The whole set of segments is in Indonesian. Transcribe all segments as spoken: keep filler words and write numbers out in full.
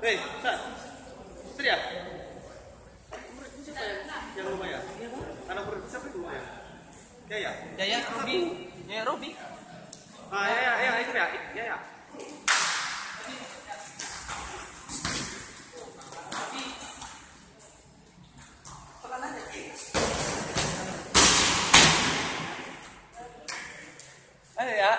Hei, Sat. Istri ya? Murid ini siapa ya? Yang rumah ya? Anak murid siapa itu ya? Ya ya? Ya ya, Robi. Ya Robi. Ah ya ya ya itu ya. Ya ya. Ayo ya.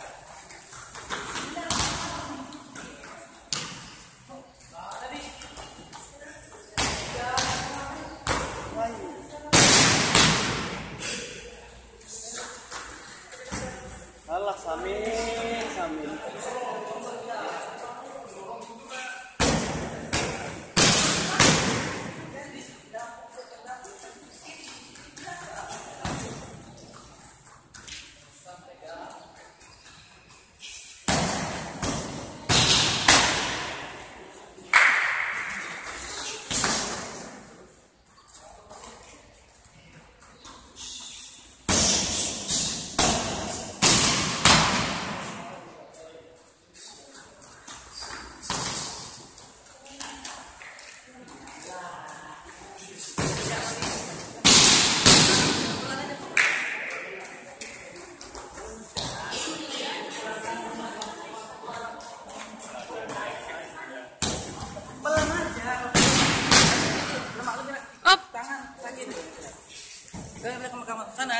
Alah, samin, samin. Up. Tangan sakit. Ke kamar sana.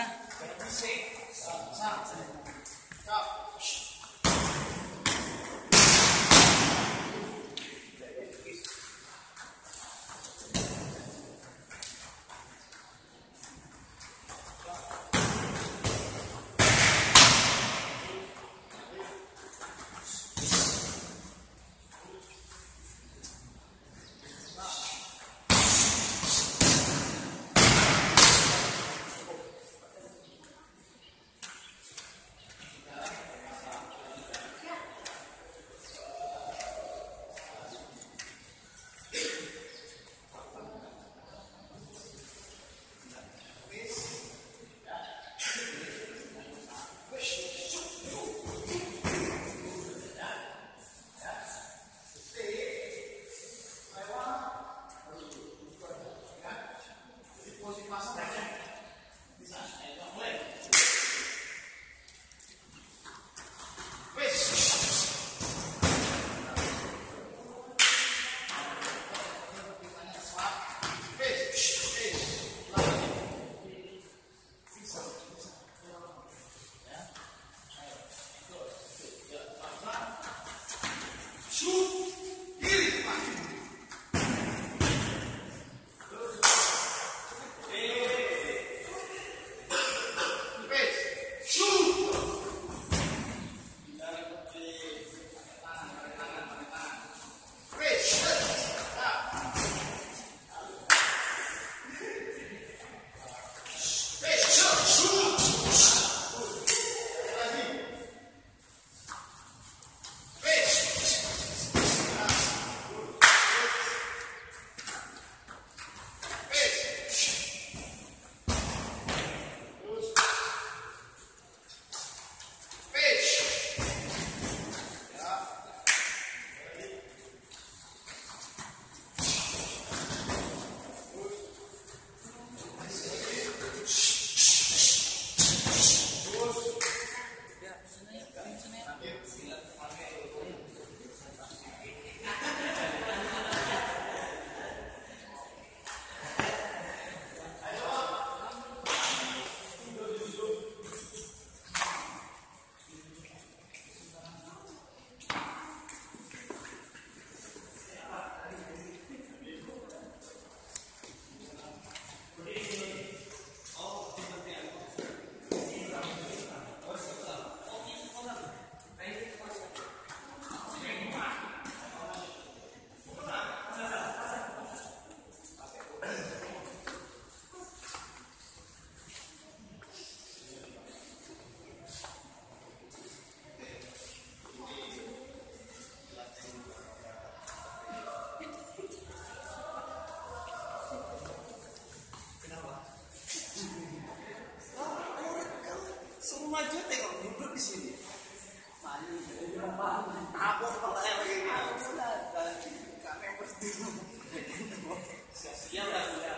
maju tengok duduk di sini. Tabur kalau kayak begini. Siap lah.